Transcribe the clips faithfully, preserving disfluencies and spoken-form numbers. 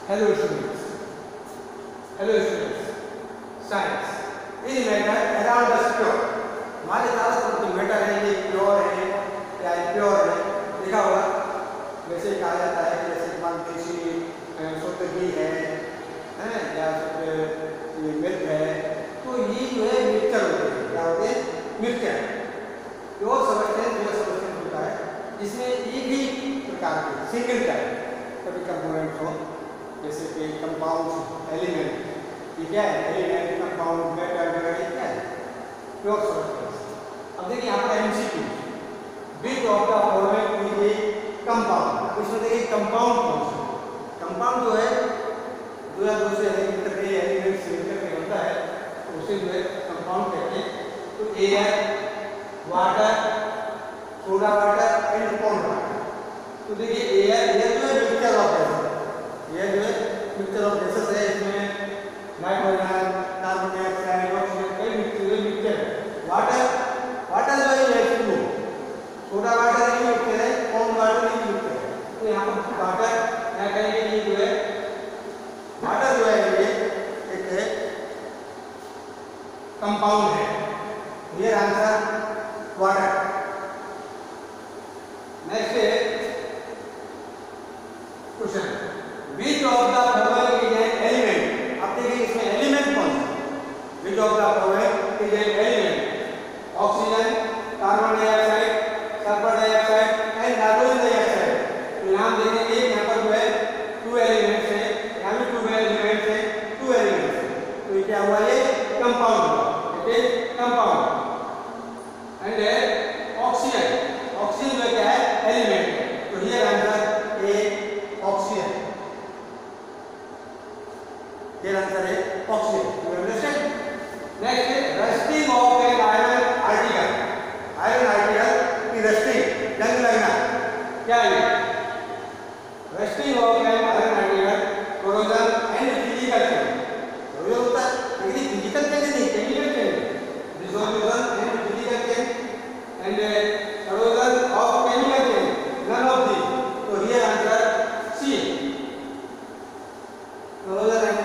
Hello students. Hello students. Science. In matter around us pure. हमारे चारों तरफ जो मैटर है ये प्योर है या इम्प्योर है, लिखा हुआ वैसे कहा जाता है कि जैसे मान लीजिए शुद्ध घी है, हैं या शुद्ध ये मिल्क है, तो ये जो है मिक्सचर होते हैं, क्या होते हैं मिक्सचर। प्योर सब्सटेंस जो सब्सटेंस होता है जिसमें एक ही प्रकार के सिंगल टाइप कभी कंपोनेंट्स हो, जैसे कि कंपाउंड एलिमेंट, ठीक है, एलिमेंट कंपाउंड मेटल वगैरह क्या है प्योर सब्सटेंस। अब देखिए यहाँ पर MCQ, which of the following is a compound. इसमें देखिए कंपाउंड कौन सा, कंपाउंड जो है दो या दो से अधिक मिलकर के एलिमेंट से मिलकर के बनता है तो उसे जो है कंपाउंड कहते हैं। तो air, water, soda water and pond water. तो देखिए एयर एयर जो है मिक्सचर ऑफ गैसेस, एयर जो है मिक्सचर ऑफ गैसेस है, इसमें नाइट्रोजन, कार्बन डाइऑक्साइड, ऑक्सीजन कई मिक्सचर मिक्सचर है। वाटर वाटर जो है H two O, soda water नहीं मिक्सचर है, पॉन्ड वाटर नहीं मिक्सचर है। तो यहाँ पर वाटर क्या कहेंगे ये जो है वाटर जो है ये एक है कंपाउंड है। ये आंसर वाटर। नेक्स्ट है question, which of the following is an element. अब देखिए इसमें एलिमेंट कौन सा, which of the following is an element, oxygen, carbon dioxide, sulphur dioxide and nitrogen dioxide. तो यहाँ देखेंगे यहाँ पर जो है टू एलिमेंट्स है, यहाँ भी टू एलिमेंट्स है, टू एलिमेंट्स है, तो ये क्या हुआ, ये कंपाउंड हुआ, it is compound. And oxygen, oxygen जो क्या है एलिमेंट है, तो here answer A oxygen, here answer है ऑक्सीजन। You understand. नेक्स्ट है rusting of an iron article. Iron article की रस्टिंग, जंग लगना, क्या है rusting of an iron article, corrosion and physical change. Corrosion होता है लेकिन फिजिकल चेंज नहीं, chemical change, dissolution and physical change and corrosion of chemical change, none of this. तो here answer C, corrosion and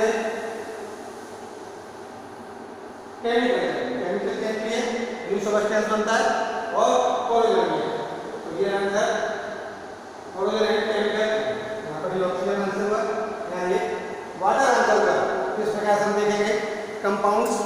chemical change. Chemical change भी है, new substance बनता है और कोरोजन भी है, तो here answer corrosion and chemical. यहाँ पर भी ऑक्सीजन आंसर हुआ, यहाँ ये वाटर आंसर हुआ। इस प्रकार से हम देखेंगे कंपाउंड्स।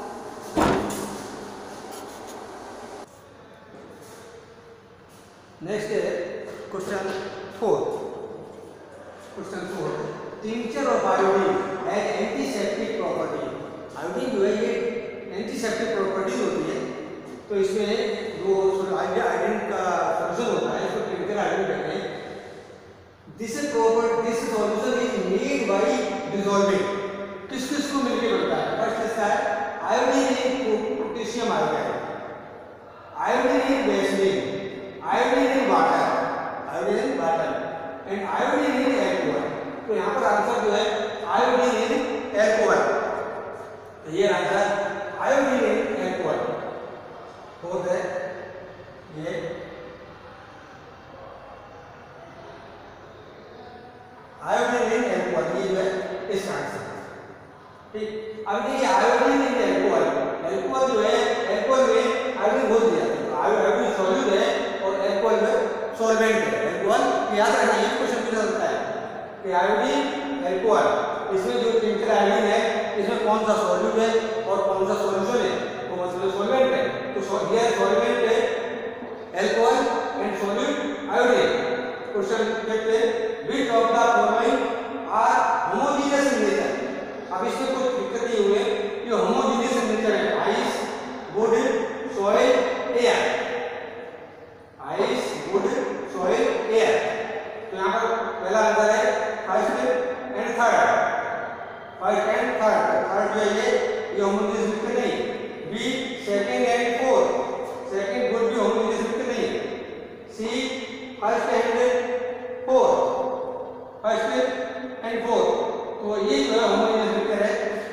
नेक्स्ट है question four. Question four, tincture of iodine has antiseptic property. Iodine जो है ये एंटीसेप्टिक प्रॉपर्टीज होती है, तो इसमें जो आयोडीन का सॉल्यूशन होता है इसको टिंचर आयोडीन कहते हैं। This property this solution is made by dissolving. किस किस को मिलकर बनता है, फर्स्ट इसका है iodine in potassium iodide, iodine in benzene, iodine in water, iodine in water and iodine in alcohol. तो यहाँ पर आंसर जो है आयोडीन इन एल्कोहल, तो ये answer iodine in alcohol. Fourth है ये आयोडीन इन एल्कोहल, ये जो है इसका आंसर, ठीक। अब देखिए आयोडीन इन एल्कोहल, एल्कोहल जो है एल्कोहल में आयोडीन घोल दिया, तो आयोडीन सॉल्यूट है और एल्कोहल में सॉल्वेंट है। एल्कोहल याद रखना, ये क्वेश्चन पूछा जाता है कि आयोडीन एल्कोहल, इसमें जो टिंचर आयोडीन है इसमें कौन सा सॉल्यूट है और कौन सा सॉल्यूशन है, तो मतलब सॉल्वेंट है। तो हियर सॉल्वेंट है alcohol and solute iodine. Question देखते हैं, which of the following are homogeneous in nature. अब इसमें कुछ दिक्कत ये हुई है कि होमोजेनियस इन नेचर है, ice, wood, soil, air, ice, wood, soil, air. तो यहाँ पर पहला आंसर है first and third, first and third, third जो है ये होमोजेनियस मिक्सचर नहीं। B second and fourth, second wood भी होमोजेनियस मिक्सचर नहीं। C first and fourth, first and fourth, तो ये जो है होमोजेनियस मिक्सचर है।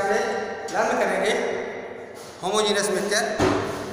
स्टार्ट से लर्न करेंगे homogeneous mixture.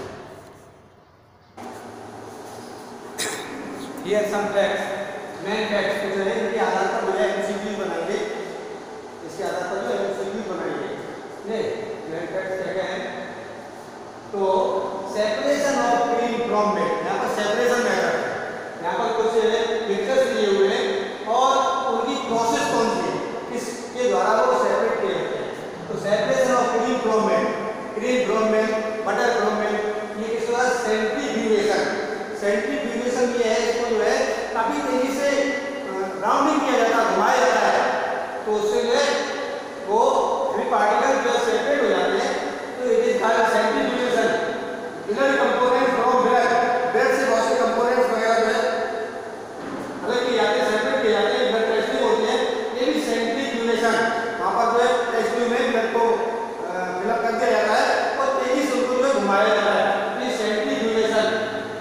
Here some facts, main facts जो है इनके आधार पर जो है एमसीक्यू बनाएंगे, इसके आधार पर जो एमसीक्यू बनाएंगे। नहीं मेन फैक्ट्स क्या क्या है? तो separation of cream from milk, यहाँ पर सेपरेशन मेथड, यहाँ पर कुछ पिक्चर्स दिए हुए हैं और उनकी प्रोसेस कौन सी है, किसके द्वारा वो सेपरेट किए जाते हैं। तो separation of cream from milk, cream from milk, butter from milk, ये किसके द्वारा? सेंट्रीफ्यूगेशन। सेंट्रीफ्यूगेशन ये है, इसको जो है काफी तेजी से राउंडिंग किया जाता है, घुमाया जाता है, तो उससे जो है वो फ्री पार्टिकल जो सेपरेट हो जाते हैं। तो it is called centrifugation. Inner component from bread, bread से बहुत से कंपोनेंट्स वगैरह जो है अलग किए जाते हैं, सेपरेट किए जाते हैं, ब्लड टेस्टिंग होती है, ये भी सेंट्रीफ्यूगेशन। वहाँ पर जो है टेस्ट ट्यूब में ब्लड को फिलअप कर दिया जाता है और तेजी से उनको जो है घुमाया जाता है, ये centrifugation.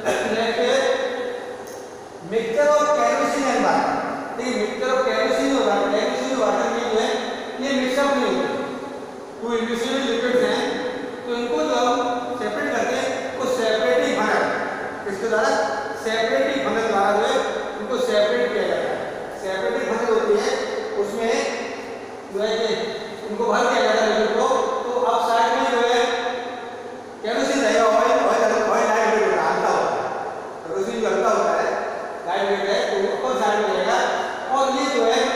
Mixture of kerosene and water, देखिए मिक्सचर ऑफ केरोसिन और वाटर, केरोसिन और वाटर में जो है ये मिक्सअप नहीं होते, टू इनविजिबल लिक्विड्स हैं, तो इनको जो हम सेपरेट करते हैं वो सेपरेटिंग फनल, किसके द्वारा? सेपरेटिंग फनल द्वारा जो है उनको सेपरेट किया जाता है। सेपरेटिंग फनल होती है, उसमें जो है कि उनको भर दिया जाता है लिक्विड को, तो अब साइड में जो है केरोसिन रहेगा, oil oil oil light weight होता है, हल्का होता है, केरोसिन जो हल्का होता है लाइट वेट है, तो ऊपर साइड में रहेगा और ये जो है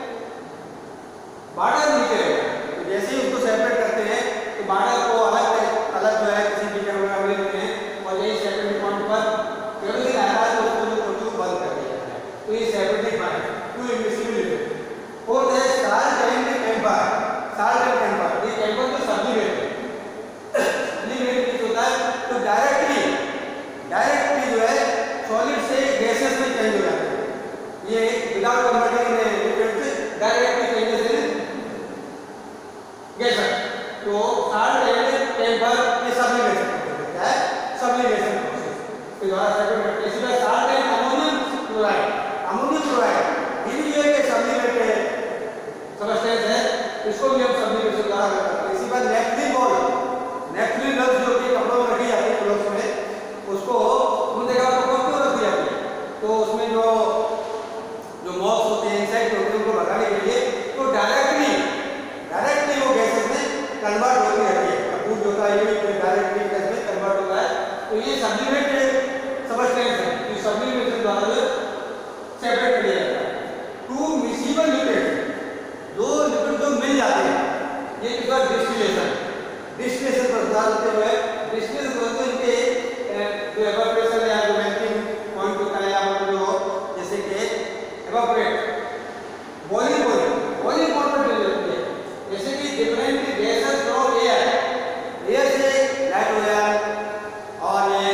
बार्डर नीचे रहेगा। तो जैसे ही उसको सेपरेट करते हैं तो बार्डर को अलग अलग जो है किसी बीकर वगैरह में लेते हैं और यही सेपरेटिंग पॉइंट पर केरोसिन आता है तो उसको जो प्रोड्यूस बंद कर दिया जाता है, तो ये separating point two invisible liquid. और है salt and temper, salt and temper, ये टेम्पर तो सब्लिमेट है, सब्लिमेट किस होता है? तो डायरेक्टली डायरेक्टली जो है सॉलिड से गैसेस में चेंज हो जाते हैं, ये विदाउट कन्वर्टिंग इन लिक्विड से डायरेक्टली चेंजेस इन गैसेस। तो साल्ट एंड टेम्पर ये सब्लिमेशन क्या है? सब्लिमेशन प्रोसेस के द्वारा सेपरेट करते हैं। इसी तरह salt and ammonium chloride, ammonium chloride ये भी जो है सब्लिमेट सबस्टेंस है, इसको भी हम सब्लिमेशन द्वारा करते हैं। इसी बात नेफ्थलीन बॉल, नेफ्थलीन लफ्ज जो कि कपड़ों में रखी जाती है क्लोथ्स में, उसको तुम देखा तो क्यों रखी जाती है? तो उसमें जो जो मॉथ्स होते हैं, इंसेक्ट होते हैं, उनको भगाने के लिए, तो डायरेक्टली डायरेक्टली वो गैसेस में कन्वर्ट होती रहती है, कपूर जो होता है ये भी डायरेक्टली गैस में कन्वर्ट होता है। तो ये सब्लिमेट सबस्टेंस है, तो सब्लिमेशन द्वारा जो सेपरेट किया जाता है। टू मिक्सिबल लिक्विड, दो लिक्विड जो मिल जाते हैं, ये किसका? डिस्टिलेशन। डिस्टिलेशन प्रक्रिया होते हुए डिस्टिलेशन होते इनके जो एवापोरेशन या जो मेल्टिंग पॉइंट होता है, या जो जैसे कि evaporate, boiling point, boiling point पर चली जाती है, जैसे कि different gases from air, air से नाइट्रोजन और ये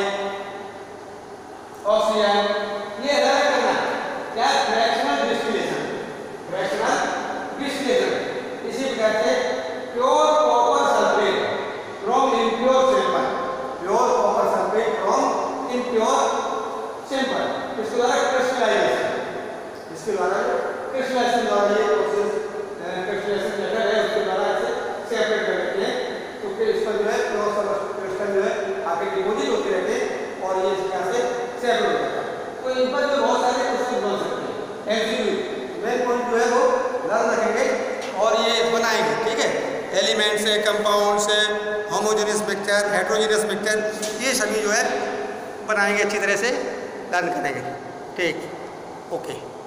ऑक्सीजन, ये अलग करना क्या? Fractional distillation, fractional distillation. इसी प्रकार से pure copper sulphate from impure sample, pure copper sulphate from impure sample, इसके द्वारा क्रिस्टलाइजेशन, इसके द्वारा क्रिस्टलाइजेशन द्वारा ये प्रोसेस क्रिस्टलाइजेशन मेथड है, उसके द्वारा इसे सेपरेट कर लेते हैं। तो फिर इसका जो है प्योर क्रिस्टल जो है आगे डिपोजिट होते रहते हैं और ये इस तरह से सेपरेट हो जाता है। तो इन पर जो बहुत सारे क्वेश्चन बन सकते हैं, एमसीक्यू मेन पॉइंट जो है वो लर्न रखेंगे और ये बनाएंगे, ठीक है? एलिमेंट्स है, कंपाउंड्स है, होमोजेनियस मिक्सचर, हेटेरोजेनियस मिक्सचर, ये सभी जो है बनाएंगे, अच्छी तरह से लर्न करेंगे, ठीक? ओके।